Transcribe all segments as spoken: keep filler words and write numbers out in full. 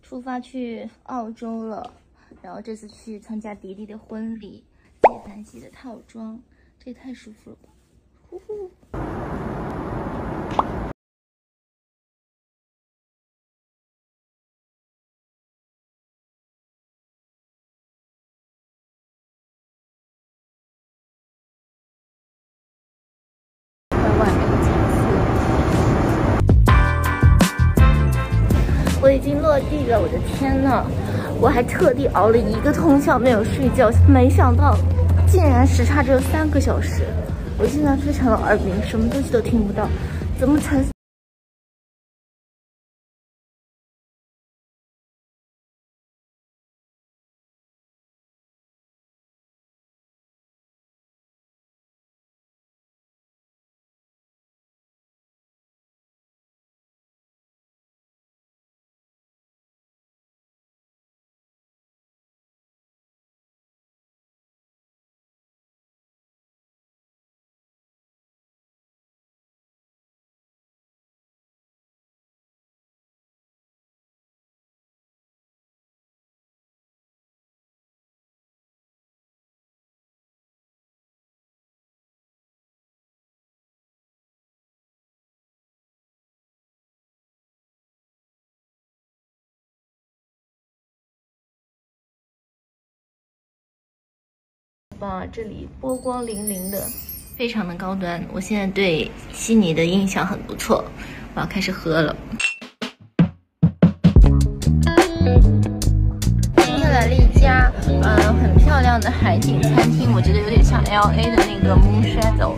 出发去澳洲了，然后这次去参加迪迪的婚礼，接单系的套装，这也太舒服了吧！呼呼。我已经落地了，我的天呐！我还特地熬了一个通宵没有睡觉，没想到竟然时差只有三个小时。我现在非常的耳鸣，什么东西都听不到，怎么才？哇，这里波光粼粼的，非常的高端。我现在对悉尼的印象很不错，我要开始喝了。今天来了一家嗯、呃、很漂亮的海景餐厅，我觉得有点像 L A 的那个 Moon Shadow。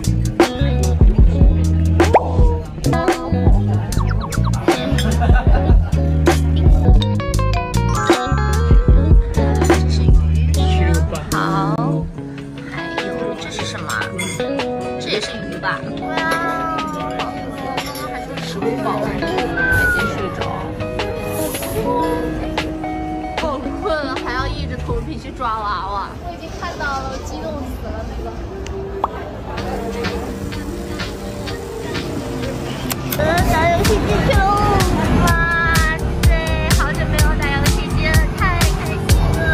吧，对啊，刚刚还说吃不饱，我已经睡着，好困了，还要硬着头皮去抓娃娃。我已经看到了，激动死了那个。嗯，打游戏机去喽！哇塞，好久没有打游戏机了，太开心了。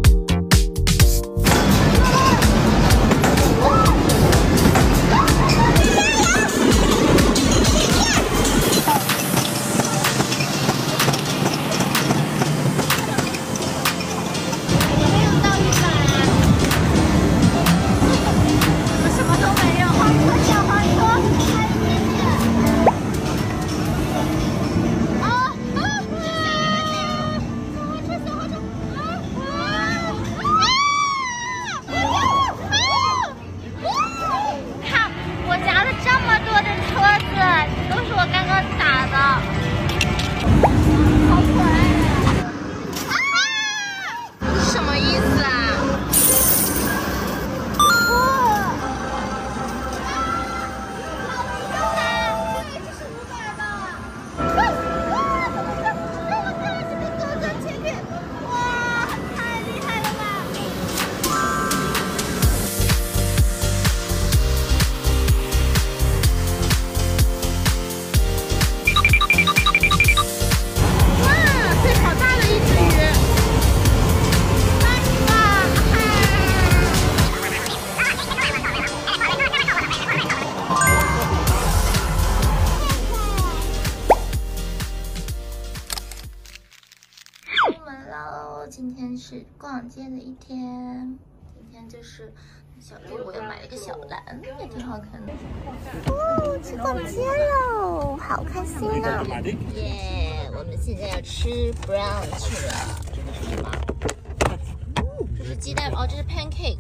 今天是逛街的一天，今天就是小弟我又买了一个小蓝，也挺好看的。哦，去逛街喽，好开心啊！耶，我们现在要吃 brunch 了。这个是什么？这是鸡蛋哦，这是 pancake。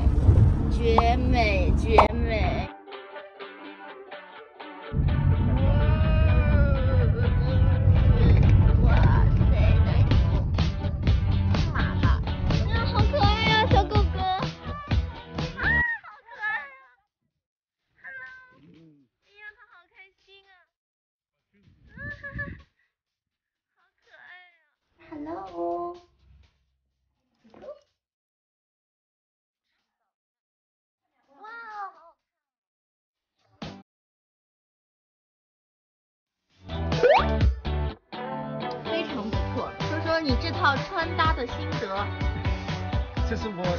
绝美绝美。哇塞，干嘛了？啊，好可爱呀，小狗狗。啊，好可爱呀。Hello。哎呀，它好开心啊。啊哈哈，好可爱呀。Hello。非常不错，说说你这套穿搭的心得。 这是我，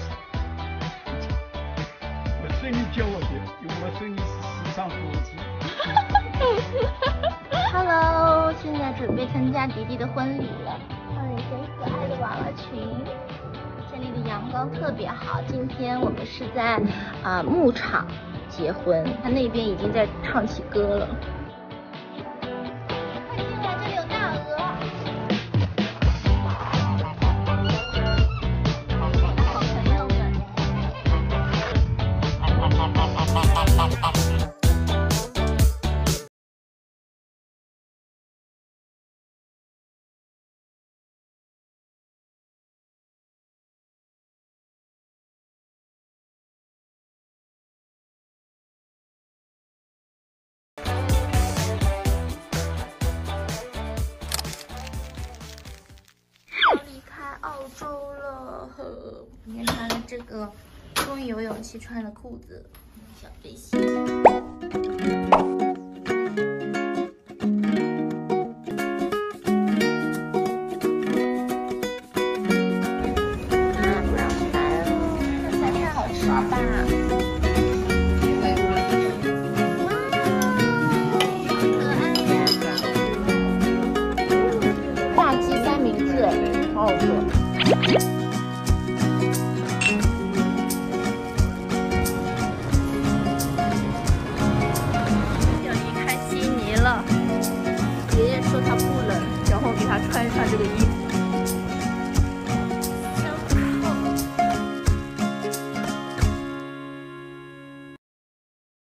我孙女教我的，因为我孙女是时尚博主。 Hello， 现在准备参加迪迪的婚礼了，穿了一件可爱的娃娃裙。这里的阳光特别好，今天我们是在啊、呃、牧场结婚，他那边已经在唱起歌了。快进来，这里有大鹅。好朋友们。澳洲了，呵，今天穿了这个，终于有勇气穿了裤子，小背心。啊，不让拍了，这菜太好吃了吧！哇，好可爱呀！炸鸡三明治，好好吃。要离开悉尼了，爷爷说他不冷，然后给他穿上这个衣服。